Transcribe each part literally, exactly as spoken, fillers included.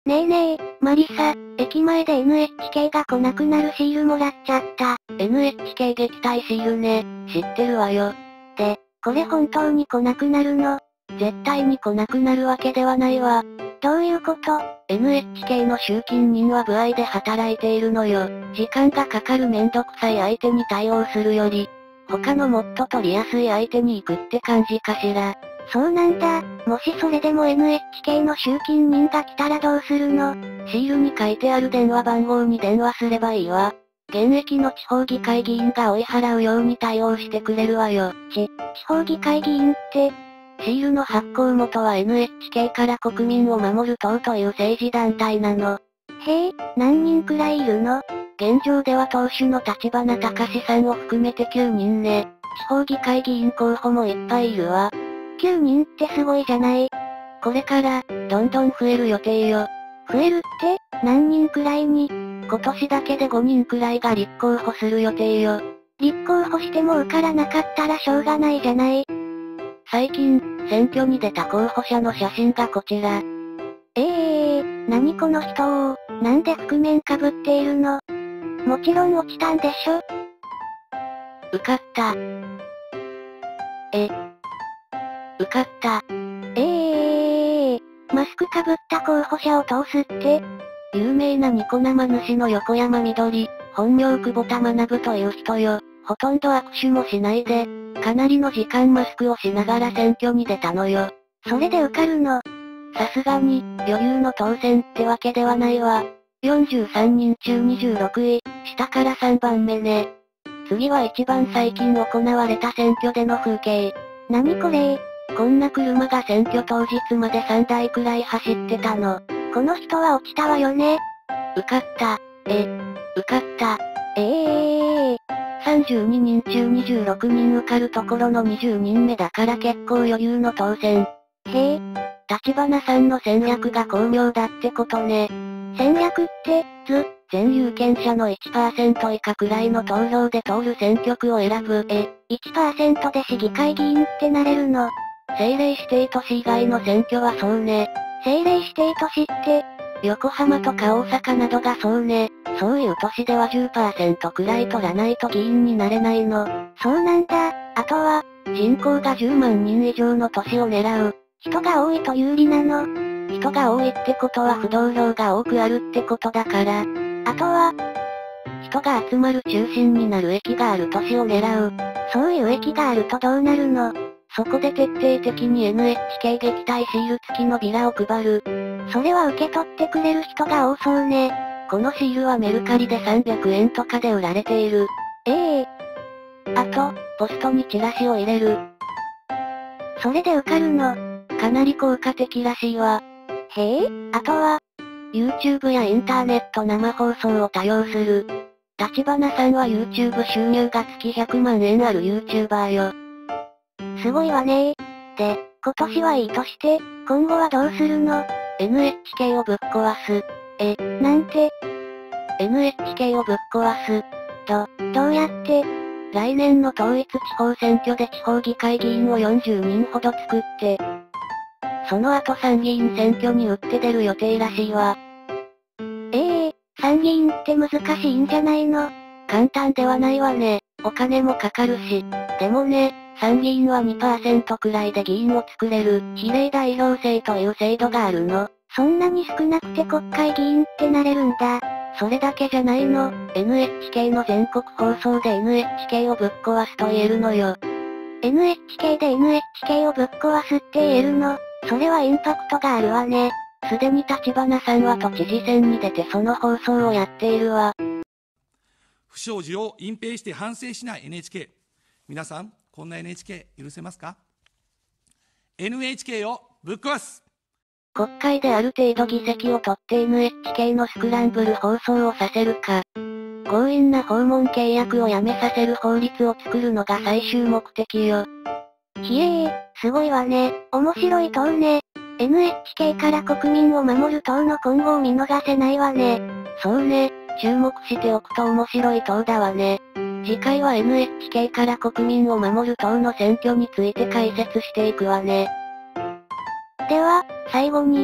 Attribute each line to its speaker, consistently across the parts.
Speaker 1: ねえねえ、マリサ、駅前で エヌエイチケー が来なくなるシールもらっちゃった。
Speaker 2: エヌエイチケー 撃退シールね、知ってるわよ。
Speaker 1: で、これ本当に来なくなるの？
Speaker 2: 絶対に来なくなるわけではないわ。
Speaker 1: どういうこと？
Speaker 2: エヌエイチケー の集金人は歩合で働いているのよ。時間がかかるめんどくさい相手に対応するより、他のもっと取りやすい相手に行くって感じかしら。
Speaker 1: そうなんだ。もしそれでも エヌエイチケー の集金人が来たらどうするの？
Speaker 2: シールに書いてある電話番号に電話すればいいわ。現役の地方議会議員が追い払うように対応してくれるわよ。
Speaker 1: ち、地方議会議員って、
Speaker 2: シールの発行元は エヌエイチケー から国民を守る党という政治団体なの。
Speaker 1: へえ、何人くらいいるの？
Speaker 2: 現状では党首の立花隆さんを含めてきゅうにんね。地方議会議員候補もいっぱいいるわ。
Speaker 1: きゅうにんってすごいじゃない。
Speaker 2: これから、どんどん増える予定よ。
Speaker 1: 増えるって、何人くらいに？
Speaker 2: 今年だけでごにんくらいが立候補する予定よ。
Speaker 1: 立候補しても受からなかったらしょうがないじゃない。
Speaker 2: 最近、選挙に出た候補者の写真がこちら。
Speaker 1: ええー、何この人を、なんで覆面かぶっているの？もちろん落ちたんでしょ？
Speaker 2: 受かった。え。受かった。
Speaker 1: ええー、マスクかぶった候補者を通すって？
Speaker 2: 有名なニコ生主の横山みどり、本名久保田学という人よ。ほとんど握手もしないで、かなりの時間マスクをしながら選挙に出たのよ。
Speaker 1: それで受かるの？
Speaker 2: さすがに、余裕の当選ってわけではないわ。よんじゅうさんにん中にじゅうろくい、下からさんばんめね。次は一番最近行われた選挙での風景。
Speaker 1: なにこれ？
Speaker 2: こんな車が選挙当日までさんだいくらい走ってたの。
Speaker 1: この人は落ちたわよね。
Speaker 2: 受かった。え、受かった。
Speaker 1: ええー。
Speaker 2: さんじゅうににん中にじゅうろくにん受かるところのにじゅうにんめだから結構余裕の当選。
Speaker 1: へえ。
Speaker 2: 立花さんの戦略が巧妙だってことね。
Speaker 1: 戦略って、
Speaker 2: ず、全有権者の いちパーセント 以下くらいの投票で通る選挙区を選ぶ。え、
Speaker 1: いちパーセント で市議会議員ってなれるの？
Speaker 2: 政令指定都市以外の選挙はそうね。
Speaker 1: 政令指定都市って、
Speaker 2: 横浜とか大阪などがそうね。そういう都市では じゅっパーセント くらい取らないと議員になれないの。
Speaker 1: そうなんだ。あとは、
Speaker 2: 人口がじゅうまんにん以上の都市を狙う。
Speaker 1: 人が多いと有利なの？
Speaker 2: 人が多いってことは不動量が多くあるってことだから。
Speaker 1: あとは、
Speaker 2: 人が集まる中心になる駅がある都市を狙う。
Speaker 1: そういう駅があるとどうなるの？
Speaker 2: そこで徹底的に エヌエイチケー 撃退シール付きのビラを配る。
Speaker 1: それは受け取ってくれる人が多そうね。
Speaker 2: このシールはメルカリでさんびゃくえんとかで売られている。
Speaker 1: ええ
Speaker 2: ー。あと、ポストにチラシを入れる。
Speaker 1: それで受かるの？
Speaker 2: かなり効果的らしいわ。
Speaker 1: へえ、あとは、
Speaker 2: YouTube やインターネット生放送を多用する。立花さんは YouTube 収入が月ひゃくまんえんある YouTuber よ。
Speaker 1: すごいわねー。で、今年はいいとして、今後はどうするの？
Speaker 2: エヌエイチケー をぶっ壊す。
Speaker 1: え、なんて？
Speaker 2: エヌエイチケー をぶっ壊す。
Speaker 1: ど、どうやって？
Speaker 2: 来年の統一地方選挙で地方議会議員をよんじゅうにんほど作って、その後参議院選挙に打って出る予定らしいわ。
Speaker 1: ええー、参議院って難しいんじゃないの？
Speaker 2: 簡単ではないわね。お金もかかるし。でもね、参議院は にパーセント くらいで議員を作れる比例代表制という制度があるの。
Speaker 1: そんなに少なくて国会議員ってなれるんだ。
Speaker 2: それだけじゃないの。エヌエイチケー の全国放送で エヌエイチケー をぶっ壊すと言えるのよ。
Speaker 1: エヌエイチケー で エヌエイチケー をぶっ壊すって言えるの？それはインパクトがあるわね。
Speaker 2: すでに立花さんは都知事選に出てその放送をやっているわ。
Speaker 3: 不祥事を隠蔽して反省しない エヌエイチケー。皆さん、こんな エヌエイチケー 許せますか？ エヌエイチケー をぶっ壊す。
Speaker 2: 国会である程度議席を取って エヌエイチケー のスクランブル放送をさせるか、強引な訪問契約をやめさせる法律を作るのが最終目的よ。
Speaker 1: ひえー、すごいわね。面白い党ね。エヌエイチケー から国民を守る党の今後を見逃せないわね。
Speaker 2: そうね、注目しておくと面白い党だわね。次回は エヌエイチケー から国民を守る党の選挙について解説していくわね。
Speaker 1: では、最後に、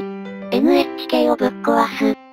Speaker 1: エヌエイチケー をぶっ壊す。